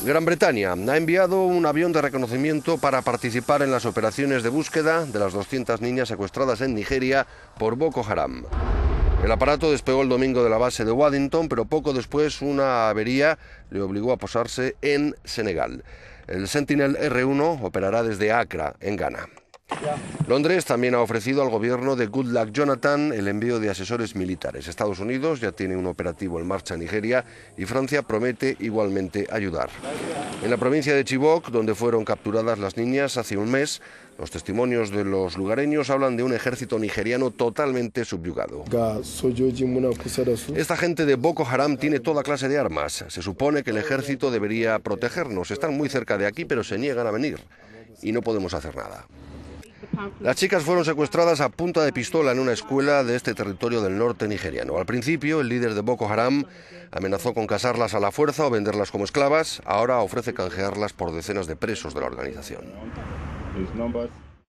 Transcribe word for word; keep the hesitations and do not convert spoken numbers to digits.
Gran Bretaña ha enviado un avión de reconocimiento para participar en las operaciones de búsqueda de las doscientas niñas secuestradas en Nigeria por Boko Haram. El aparato despegó el domingo de la base de Waddington, pero poco después una avería le obligó a posarse en Senegal. El Sentinel R uno operará desde Accra, en Ghana. Londres también ha ofrecido al gobierno de Goodluck Jonathan el envío de asesores militares. Estados Unidos ya tiene un operativo en marcha en Nigeria y Francia promete igualmente ayudar. En la provincia de Chibok, donde fueron capturadas las niñas hace un mes, los testimonios de los lugareños hablan de un ejército nigeriano totalmente subyugado. Esta gente de Boko Haram tiene toda clase de armas. Se supone que el ejército debería protegernos. Están muy cerca de aquí, pero se niegan a venir y no podemos hacer nada. Las chicas fueron secuestradas a punta de pistola en una escuela de este territorio del norte nigeriano. Al principio, el líder de Boko Haram amenazó con casarlas a la fuerza o venderlas como esclavas. Ahora ofrece canjearlas por decenas de presos de la organización.